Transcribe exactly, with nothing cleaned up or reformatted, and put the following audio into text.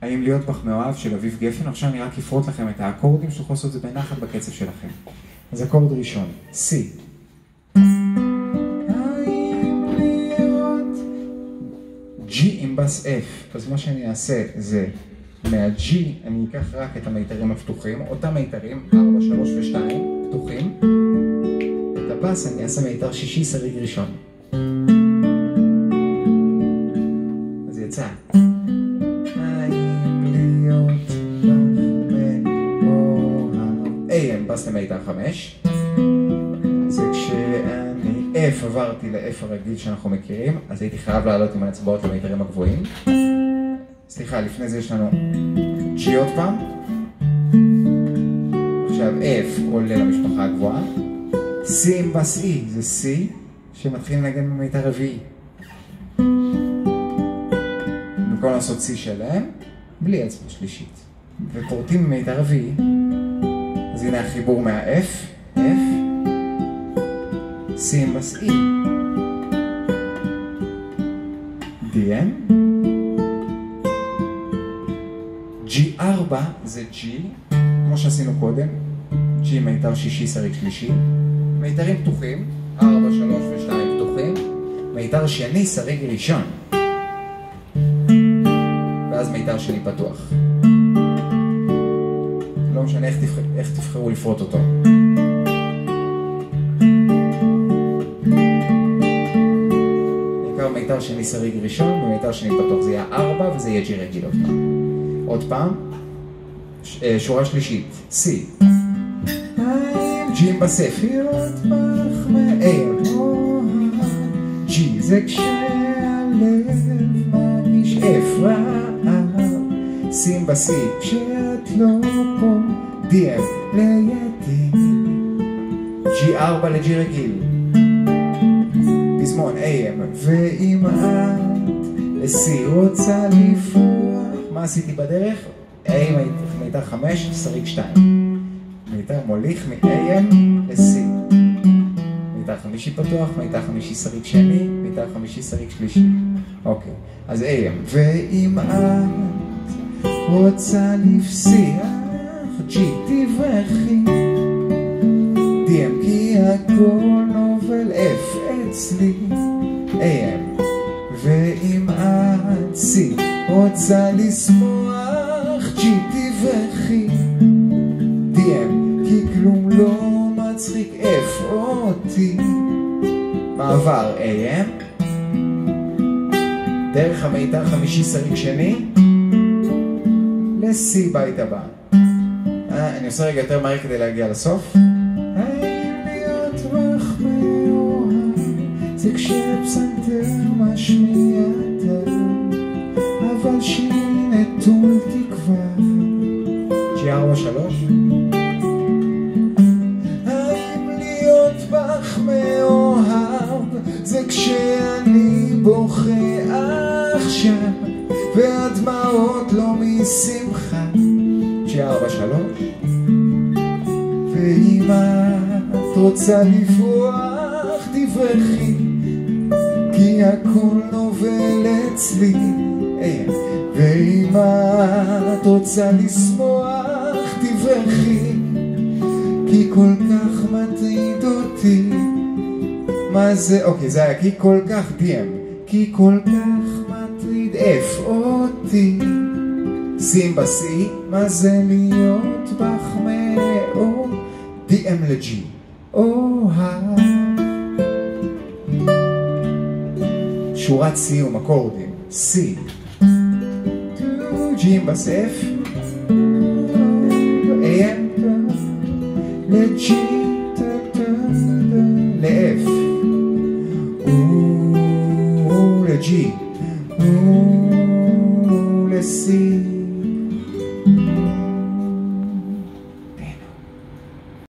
האם להיות בך מאוהב של אביב גפן? עכשיו אני רק אפרוט לכם את האקורדים שתוכלו לעשות את זה בנחת בקצב שלכם. אז אקורד ראשון, C. G עם בס F. אז מה שאני אעשה זה, מה-G אני אקח רק את המיתרים הפתוחים, אותם מיתרים, ארבע, שלוש ו-שתיים, פתוחים. את הבס אני אעשה מיתר שישי סריג ראשון. אז יצא. בס למיתר חמש, זה כשאני F עברתי ל-F הרגיל שאנחנו מכירים, אז הייתי חייב לעלות עם האצבעות למיתרים הגבוהים. סליחה, לפני זה יש לנו G עוד פעם, עכשיו F עולה למשפחה הגבוהה, C עם בס E, זה C שמתחיל לנגן במיתר רביעי. במקום לעשות C שלהם, בלי אצבע שלישית, ופורטים במיתר רביעי. אז הנה החיבור מה-F, F, C עם בס E, D M, G ארבע זה G, כמו שעשינו קודם, G מיתר שישי סריג שלישי, מיתרים פתוחים, ארבע, שלוש ו-שתיים פתוחים, מיתר שני סריג ראשון, ואז מיתר שני פתוח. לא משנה איך, תבח... איך תבחרו לפרוט אותו. בעיקר מיתר שני סריג ראשון ומיתר שני פתוח, זה יהיה ארבע וזה יהיה G רגיל עוד פעם. עוד פעם, ש... שורה שלישית, C. G עם בסף, לראות בך מאיר, G זה כשהלב מרגיש F רעב, C עם בסי, כשאת לא פה, D M לידי, G ארבע ל-G רגיל, פזמון A M, ואם את ל-C רוצה לפרוח, מה עשיתי בדרך? A מיתר חמש, סריג שתיים, מיתר מוליך מ-A M ל-C, מיתר חמישי פתוח, מיתר חמישי סריג שני, מיתר חמישי סריג שלישי. אוקיי, אז A M, ואם את רוצה לפסיח, G תברכי, D M כי הכל נובל, F אצלי, A M, ואם את C רוצה לשמוח, G תברכי, D M כי כלום לא מצחיק, F אותי. מעבר A M דרך המיתר חמישי סריג שני ל-C בית הבא. אה, אני עושה רגע יותר מהר כדי להגיע לסוף. האם להיות בך מאוהב זה כשפסנתר משמיע טל, אבל שירי נטול תקווה, G ארבע שלוש. האם להיות בך מאוהב זה כשאני בוכה עכשיו והדמעות לא משמחה, G ארבע שלוש. ואם את רוצה לפרוח תברכי כי הכל נובל אצלי, ואם את רוצה לשמוח תברכי כי כל כך מטריד אותי. מה זה? אוקיי, זה היה כי כל כך D M, כי כל כך מטריד F אותי, C עם בסי, מה זה להיות בך מאור, D M ל-G, אוהב. שורת סיום, אקורדים, C, G עם בסף, A M, ל-G, ל-F, ל-G, ל-C,